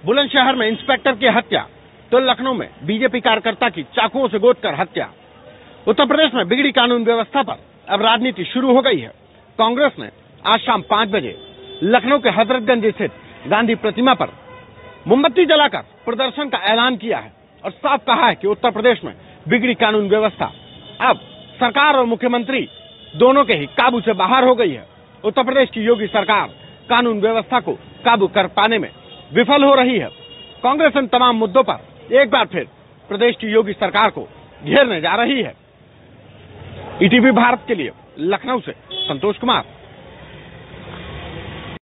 बुलंदशहर में इंस्पेक्टर की हत्या, तो लखनऊ में बीजेपी कार्यकर्ता की चाकुओं से गोदकर हत्या। उत्तर प्रदेश में बिगड़ी कानून व्यवस्था पर अब राजनीति शुरू हो गई है। कांग्रेस ने आज शाम 5 बजे लखनऊ के हजरतगंज स्थित गांधी प्रतिमा पर मोमबत्ती जलाकर प्रदर्शन का ऐलान किया है और साफ कहा है कि उत्तर प्रदेश में बिगड़ी कानून व्यवस्था अब सरकार और मुख्यमंत्री दोनों के ही काबू से बाहर हो गई है। उत्तर प्रदेश की योगी सरकार कानून व्यवस्था को काबू कर पाने में विफल हो रही है। कांग्रेस इन तमाम मुद्दों पर एक बार फिर प्रदेश की योगी सरकार को घेरने जा रही है। ईटीवी भारत के लिए लखनऊ से संतोष कुमार।